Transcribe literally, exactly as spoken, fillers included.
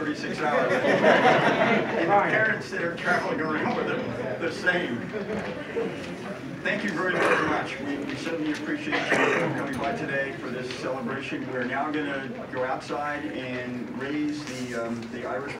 thirty-six hours. And the parents that are traveling around with them, the same. Thank you very, very much. We, we certainly appreciate you coming by today for this celebration. We're now going to go outside and raise the, um, the Irish